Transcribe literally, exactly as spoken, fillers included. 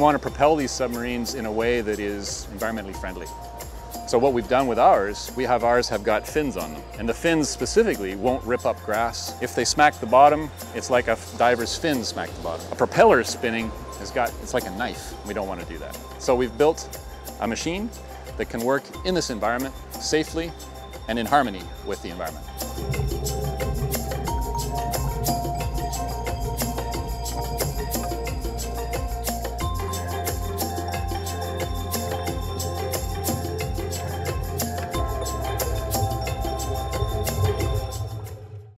want to propel these submarines in a way that is environmentally friendly. So what we've done with ours, we have ours have got fins on them. And the fins specifically won't rip up grass. If they smack the bottom, it's like a diver's fins smack the bottom. A propeller spinning has got, it's like a knife. We don't want to do that. So we've built a machine that can work in this environment safely and in harmony with the environment.